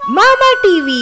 मामा TV.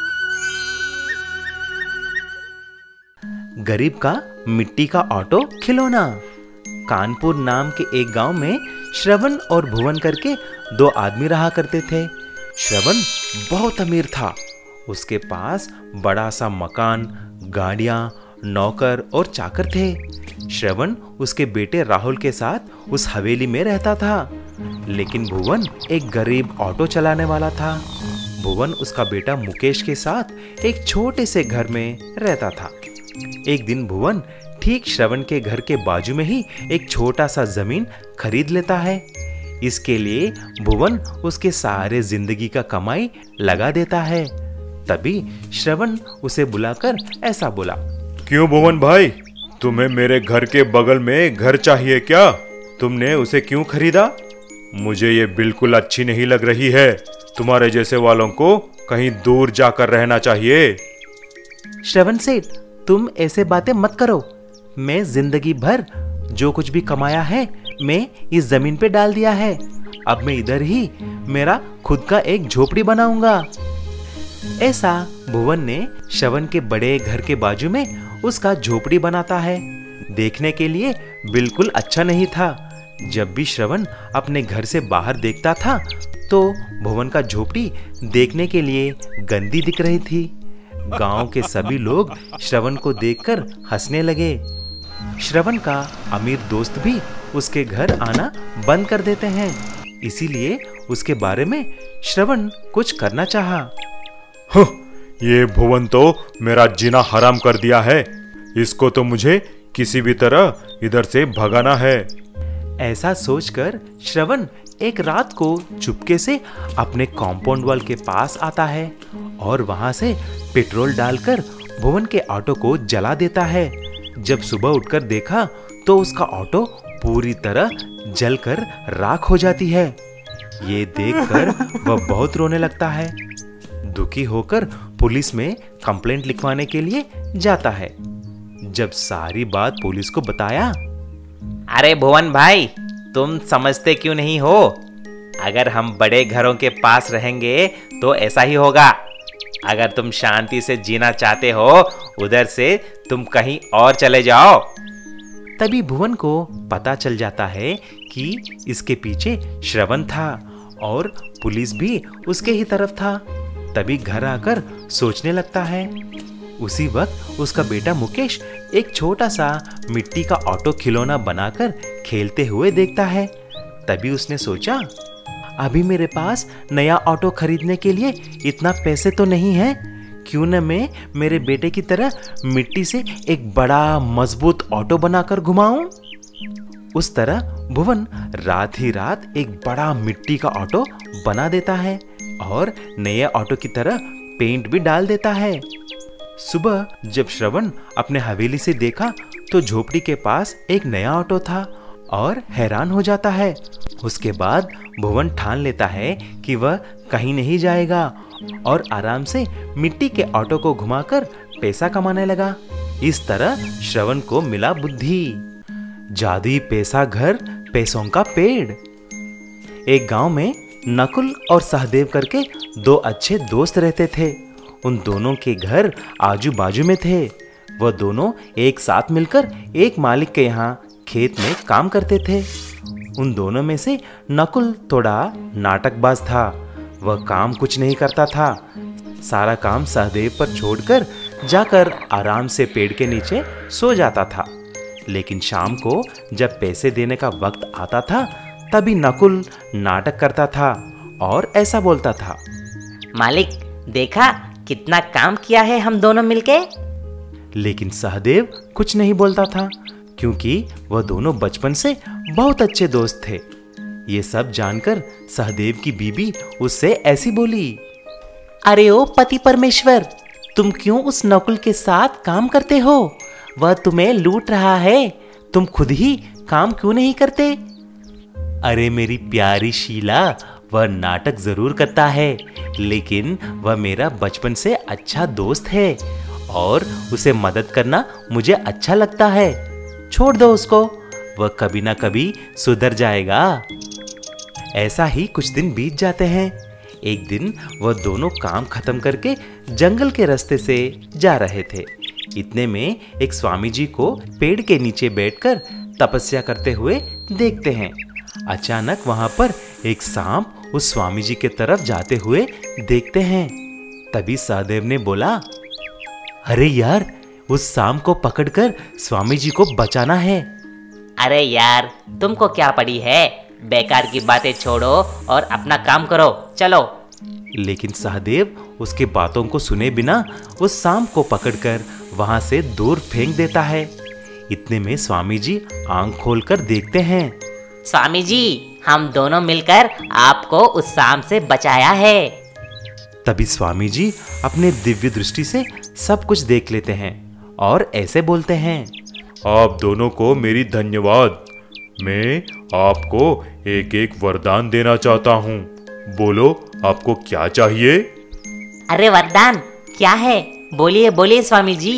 गरीब का मिट्टी का ऑटो खिलौना। कानपुर नाम के एक गांव में श्रवण और भुवन करके दो आदमी रहा करते थे। श्रवण बहुत अमीर था। उसके पास बड़ा सा मकान, गाड़ियां, नौकर और चाकर थे। श्रवण उसके बेटे राहुल के साथ उस हवेली में रहता था। लेकिन भुवन एक गरीब ऑटो चलाने वाला था। भुवन उसका बेटा मुकेश के साथ एक छोटे से घर में रहता था। एक दिन भुवन ठीक श्रवण के घर के बाजू में ही एक छोटा सा जमीन खरीद लेता है। इसके लिए भुवन उसके सारे जिंदगी का कमाई लगा देता है। तभी श्रवण उसे बुलाकर ऐसा बोला, क्यों भुवन भाई, तुम्हें मेरे घर के बगल में घर चाहिए क्या? तुमने उसे क्यों खरीदा? मुझे ये बिल्कुल अच्छी नहीं लग रही है। तुम्हारे जैसे वालों को कहीं दूर जाकर रहना चाहिए। श्रवण सेठ, तुम ऐसे बातें मत करो। मैं जिंदगी भर जो कुछ भी कमाया है मैं इस जमीन पे डाल दिया है। अब मैं इधर ही मेरा खुद का एक झोपड़ी बनाऊंगा। ऐसा भुवन ने श्रवण के बड़े घर के बाजू में उसका झोपड़ी बनाता है। देखने के लिए बिल्कुल अच्छा नहीं था। जब भी श्रवण अपने घर से बाहर देखता था तो भुवन का झोपड़ी देखने के लिए गंदी दिख रही थी। गांव के सभी लोग श्रवण को देखकर हंसने लगे। श्रवण का अमीर दोस्त भी उसके घर आना बंद कर देते हैं। इसीलिए उसके बारे में श्रवण कुछ करना चाहा। ये भुवन तो मेरा जीना हराम कर दिया है। इसको तो मुझे किसी भी तरह इधर से भगाना है। ऐसा सोचकर श्रवण एक रात को चुपके से अपने कॉम्पाउंड वॉल के पास आता है और वहां से पेट्रोल डालकर भुवन के ऑटो को जला देता है। जब सुबह उठकर देखा तो उसका ऑटो पूरी तरह जलकर राख हो जाती है। ये देखकर वह बहुत रोने लगता है। दुखी होकर पुलिस में कंप्लेंट लिखवाने के लिए जाता है। जब सारी बात पुलिस को बताया, अरे भुवन भाई, तुम समझते क्यों नहीं हो? अगर हम बड़े घरों के पास रहेंगे तो ऐसा ही होगा। अगर तुम शांति से जीना चाहते हो उधर से तुम कहीं और चले जाओ। तभी भुवन को पता चल जाता है कि इसके पीछे श्रवण था और पुलिस भी उसके ही तरफ था। तभी घर आकर सोचने लगता है। उसी वक्त उसका बेटा मुकेश एक छोटा सा मिट्टी का ऑटो खिलौना बनाकर खेलते हुए देखता है। तभी उसने सोचा, अभी मेरे पास नया ऑटो खरीदने के लिए इतना पैसे तो नहीं है। क्यों न मैं मेरे बेटे की तरह मिट्टी से एक बड़ा मजबूत ऑटो बनाकर घुमाऊं। उस तरह भुवन रात ही रात एक बड़ा मिट्टी का ऑटो बना देता है और नए ऑटो की तरह पेंट भी डाल देता है। सुबह जब श्रवण अपने हवेली से देखा तो झोपड़ी के पास एक नया ऑटो था और हैरान हो जाता है। उसके बाद भुवन ठान लेता है कि वह कहीं नहीं जाएगा और आराम से मिट्टी के ऑटो को घुमाकर पैसा कमाने लगा। इस तरह श्रवण को मिला बुद्धि। जादुई पैसा घर, पैसों का पेड़। एक गांव में नकुल और सहदेव करके दो अच्छे दोस्त रहते थे। उन दोनों के घर आजू बाजू में थे। वह दोनों एक साथ मिलकर एक मालिक के यहाँ खेत में काम करते थे। उन दोनों में से नकुल थोड़ा नाटकबाज था। वह काम कुछ नहीं करता था। सारा काम सहदेव पर छोड़कर जाकर आराम से पेड़ के नीचे सो जाता था। लेकिन शाम को जब पैसे देने का वक्त आता था तभी नकुल नाटक करता था और ऐसा बोलता था, मालिक देखा कितना काम किया है हम दोनों मिलके। लेकिन सहदेव कुछ नहीं बोलता था क्योंकि वह दोनों बचपन से बहुत अच्छे दोस्त थे। ये सब जानकर सहदेव की बीबी उससे ऐसी बोली, अरे ओ पति परमेश्वर, तुम क्यों उस नकुल के साथ काम करते हो? वह तुम्हें लूट रहा है। तुम खुद ही काम क्यों नहीं करते? अरे मेरी प्यारी शीला, वह नाटक जरूर करता है लेकिन वह मेरा बचपन से अच्छा दोस्त है और उसे मदद करना मुझे अच्छा लगता है। छोड़ दो उसको, वह कभी ना कभी सुधर जाएगा। ऐसा ही कुछ दिन बीत जाते हैं। एक दिन वह दोनों काम खत्म करके जंगल के रास्ते से जा रहे थे। इतने में एक स्वामी जी को पेड़ के नीचे बैठकर तपस्या करते हुए देखते हैं। अचानक वहां पर एक सांप उस स्वामी जी के तरफ जाते हुए देखते हैं। तभी सहदेव ने बोला, अरे यार, उस सांप को पकड़कर स्वामी जी को बचाना है। अरे यार, तुमको क्या पड़ी है? बेकार की बातें छोड़ो और अपना काम करो, चलो। लेकिन सहदेव उसके बातों को सुने बिना उस सांप को पकड़कर वहां से दूर फेंक देता है। इतने में स्वामी जी आंख खोलकर देखते हैं। स्वामी जी, हम दोनों मिलकर आपको उस सांप से बचाया है। तभी स्वामी जी अपने दिव्य दृष्टि से सब कुछ देख लेते हैं और ऐसे बोलते हैं, आप दोनों को मेरी धन्यवाद। मैं आपको एक एक वरदान देना चाहता हूँ। बोलो, आपको क्या चाहिए? अरे वरदान क्या है? बोलिए बोलिए स्वामी जी।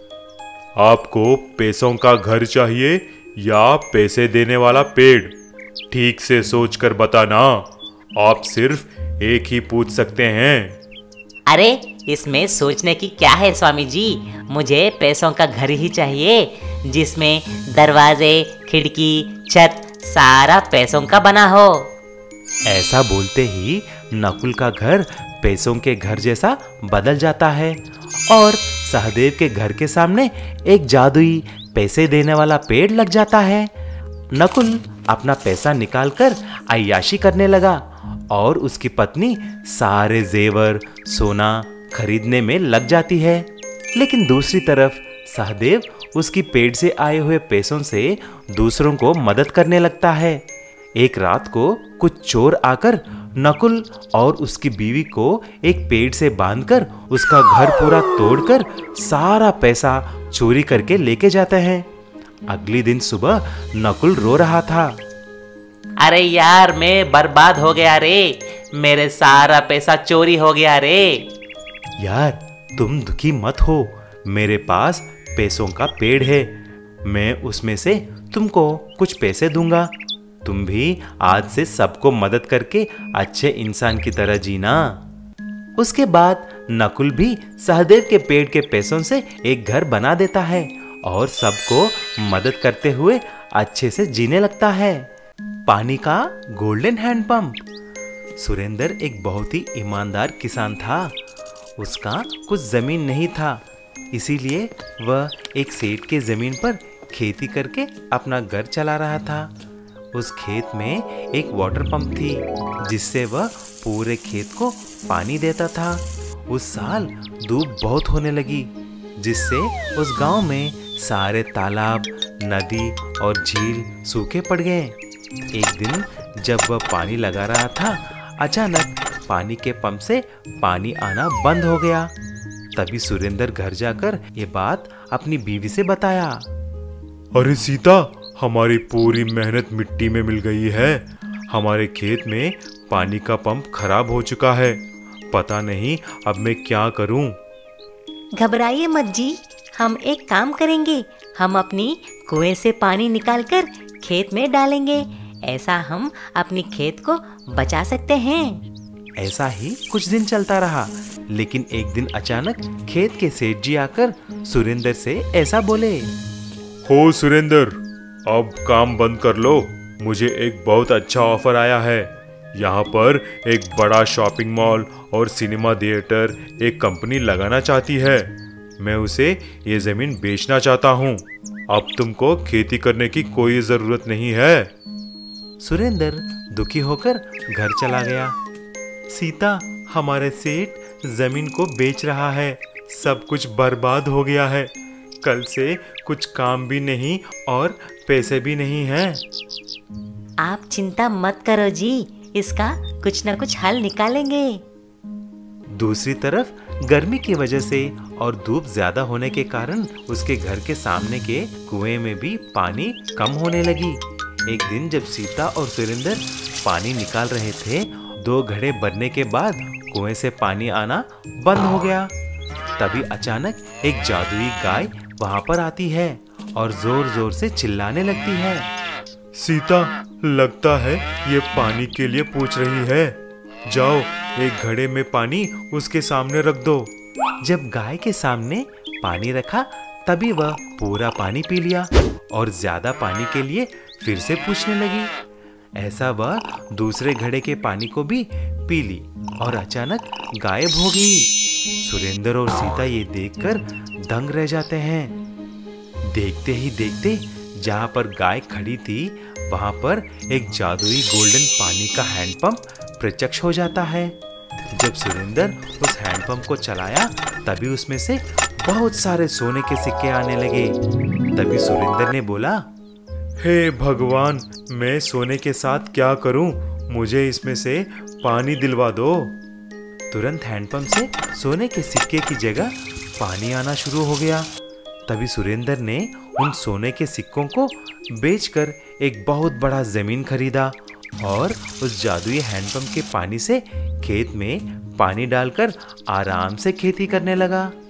आपको पैसों का घर चाहिए या पैसे देने वाला पेड़? ठीक से सोचकर बताना। आप सिर्फ एक ही पूछ सकते हैं। अरे इसमें सोचने की क्या है स्वामी जी? मुझे पैसों का घर ही चाहिए, जिसमें दरवाजे, खिड़की, छत सारा पैसों का बना हो। ऐसा बोलते ही नकुल का घर पैसों के घर जैसा बदल जाता है और सहदेव के घर के सामने एक जादुई पैसे देने वाला पेड़ लग जाता है। नकुल अपना पैसा निकालकर अय्याशी करने लगा और उसकी पत्नी सारे जेवर, सोना खरीदने में लग जाती है। लेकिन दूसरी तरफ सहदेव उसकी पेड़ से आए हुए पैसों से दूसरों को मदद करने लगता है। एक रात को कुछ चोर आकर नकुल और उसकी बीवी को एक पेड़ से बांधकर उसका घर पूरा तोड़कर सारा पैसा चोरी करके लेके जाते हैं। अगली दिन सुबह नकुल रो रहा था। अरे यार, मैं बर्बाद हो गया रे, मेरे सारा पैसा चोरी हो गया रे। यार, तुम दुखी मत हो, मेरे पास पैसों का पेड़ है। मैं उसमें से तुमको कुछ पैसे दूंगा। तुम भी आज से सबको मदद करके अच्छे इंसान की तरह जीना। उसके बाद नकुल भी सहदेव के पेड़ के पैसों से एक घर बना देता है और सबको मदद करते हुए अच्छे से जीने लगता है। पानी का गोल्डन हैंडपंप। सुरेंद्र एक बहुत ही ईमानदार किसान था। उसका कुछ जमीन नहीं था, इसीलिए वह एक सेठ के जमीन पर खेती करके अपना घर चला रहा था। उस खेत में एक वाटर पंप थी, जिससे वह पूरे खेत को पानी देता था। उस साल धूप बहुत होने लगी, जिससे उस गांव में सारे तालाब, नदी और झील सूखे पड़ गए। एक दिन जब वह पानी लगा रहा था, अचानक पानी के पंप से पानी आना बंद हो गया। तभी सुरेंद्र घर जाकर ये बात अपनी बीवी से बताया। अरे सीता, हमारी पूरी मेहनत मिट्टी में मिल गई है। हमारे खेत में पानी का पंप खराब हो चुका है। पता नहीं अब मैं क्या करूं। घबराइए मत जी, हम एक काम करेंगे। हम अपनी कुएं से पानी निकालकर खेत में डालेंगे। ऐसा हम अपनी खेत को बचा सकते हैं। ऐसा ही कुछ दिन चलता रहा, लेकिन एक दिन अचानक खेत के सेठ जी आकर सुरेंद्र से ऐसा बोले। हो सुरेंद्र, अब काम बंद कर लो। मुझे एक बहुत अच्छा ऑफर आया है। यहाँ पर एक बड़ा शॉपिंग मॉल और सिनेमा थिएटर एक कंपनी लगाना चाहती है। मैं उसे ये जमीन बेचना चाहता हूँ। अब तुमको खेती करने की कोई जरूरत नहीं है। सुरेंद्र दुखी होकर घर चला गया। सीता, हमारे सेठ जमीन को बेच रहा है। सब कुछ बर्बाद हो गया है। कल से कुछ काम भी नहीं और पैसे भी नहीं हैं। आप चिंता मत करो जी, इसका कुछ न कुछ हल निकालेंगे। दूसरी तरफ गर्मी की वजह से और धूप ज्यादा होने के कारण उसके घर के सामने के कुएं में भी पानी कम होने लगी। एक दिन जब सीता और सुरेंद्र पानी निकाल रहे थे, 2 घड़े भरने के बाद कुएं से पानी आना बंद हो गया। तभी अचानक एक जादुई गाय वहां पर आती है और जोर जोर से चिल्लाने लगती है। सीता, लगता है ये पानी के लिए पूछ रही है। जाओ एक घड़े में पानी उसके सामने रख दो। जब गाय के सामने पानी रखा तभी वह पूरा पानी पी लिया और ज्यादा पानी के लिए फिर से पूछने लगी। ऐसा वह दूसरे घड़े के पानी को भी पी ली और अचानक गायब हो गई। सुरेंद्र और सीता ये देखकर दंग रह जाते हैं। देखते ही देखते जहां पर गाय खड़ी थी वहां पर एक जादुई गोल्डन पानी का हैंडपंप प्रत्यक्ष हो जाता है। जब सुरेंद्र उस हैंडपंप को चलाया तभी उसमें से बहुत सारे सोने के सिक्के आने लगे। तभी सुरेंद्र ने बोला, हे भगवान, मैं सोने के साथ क्या करूं? मुझे इसमें से पानी दिलवा दो। तुरंत हैंडपंप से सोने के सिक्के की जगह पानी आना शुरू हो गया। तभी सुरेंद्र ने उन सोने के सिक्कों को बेचकर एक बहुत बड़ा जमीन खरीदा और उस जादुई हैंडपंप के पानी से खेत में पानी डालकर आराम से खेती करने लगा।